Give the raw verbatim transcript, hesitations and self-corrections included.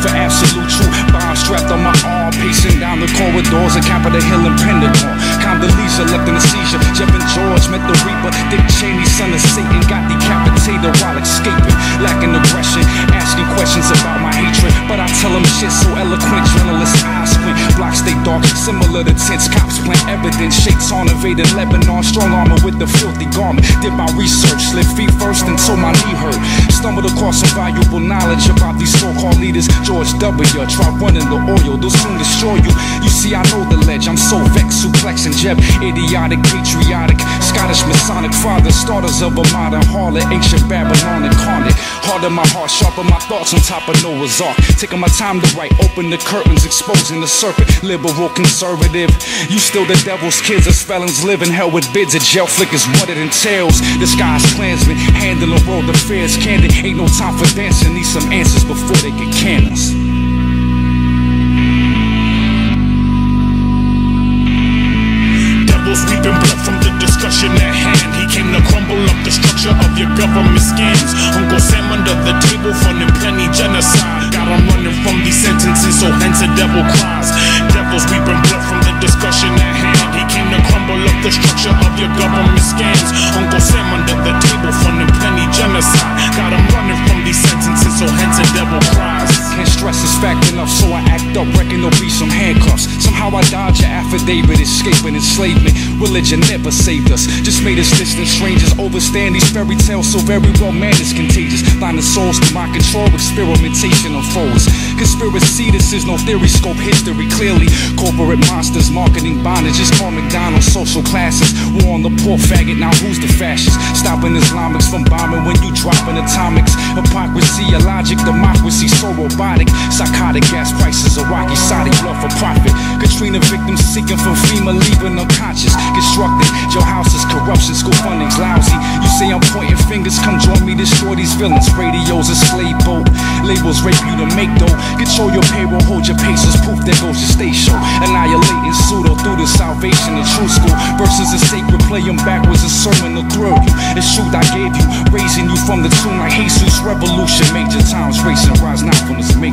for absolute truth. Bomb strapped on my arm, pacing down the corridors of Capitol Hill and Pentagon. Condoleezza left in a seizure. Jeff and George met the Reaper. Dick Cheney, son of Satan, got decapitated while escaping. Lacking aggression, asking questions about my hatred, but I tell them shit so eloquent, journalists eyes squint. Blocks stay dark, similar to tents. Cops plant evidence. Sheikhs on invaded Lebanon, strong armor with the filthy garment. Did my research, slid feet first until my knee hurt. Stumbled across some valuable knowledge about these so-called leaders. George W. Try running the oil, they'll soon destroy you. You see, I know the ledge, I'm so vexed, suplexing Jeb. Idiotic, patriotic, Scottish Masonic fathers, starters of a modern harlot, ancient Babylon incarnate. Hard in my heart, sharper my thoughts on top of Noah's Ark. Taking my time to write, open the curtains, exposing the serpent. Liberal, conservative, you still the devil's kids as felons live in hell with bids. A jail flick is what it entails. Disguised Klansmen, handling world affairs candid. Ain't no time for dancing, need some answers before they can can us. Devils weeping blood from the discussion at hand. He came to crumble up the structure of your government scams. Uncle Sam under the table funding plenty genocide. Got him running from these sentences, so hence a devil cries. Devils weeping blood from the discussion at hand. He came to crumble up the structure of your government scams. Uncle Sam under the table funding plenty genocide. Got him running from these sentences, so hence a devil cries. Can't stress is fact enough, so I act up, reckon there'll be some handcuffs. Somehow I dodge your affidavit, escaping enslavement. Religion never saved us, just made us distant strangers. Overstand these fairy tales so very well man is contagious. Line the souls to my control, experimentation unfolds. Conspiracy, this is no theory, scope history clearly. Corporate monsters, marketing bondage, just call McDonald's social classes. War on the poor faggot, now who's the fascist? Stopping Islamics from bombing when you dropping atomics. Hypocrisy, illogic, democracy, so robotic. Psychotic gas prices, Iraqi, Saudi, blood for profit. Katrina victims seeking from FEMA, leaving unconscious. Constructed, your house is corruption, school funding's lousy. You say I'm pointing fingers, come join me, destroy these villains. Radios a slave boat, labels rape you to make dough. Control your payroll, hold your paces, poof, there goes your stage show. Annihilating pseudo through the salvation of true school. Verses are sacred, play them backwards, a sermon to thrill you. It's truth I gave you, raising you from the tomb like Jesus. Revolution, major times racing, rise now from this make.